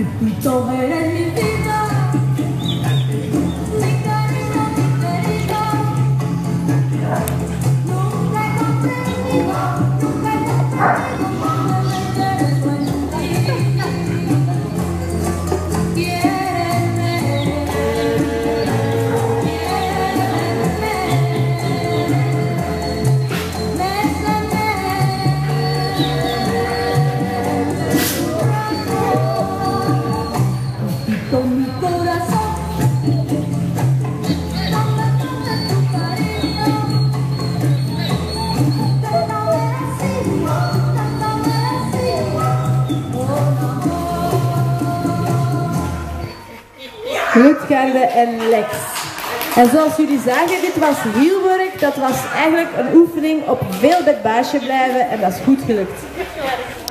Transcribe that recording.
Pepito, eres mi vida, mi cariño, mi querido. Nunca he comprendido cómo me quieres en ti. Quiéreme, con mi corazón, dame tu cariño, dándome así, Goed, Garde en Lex. En zoals jullie zagen, dit was wielwerk. Dat was eigenlijk een oefening op veel bij het baasje blijven en dat is goed gelukt.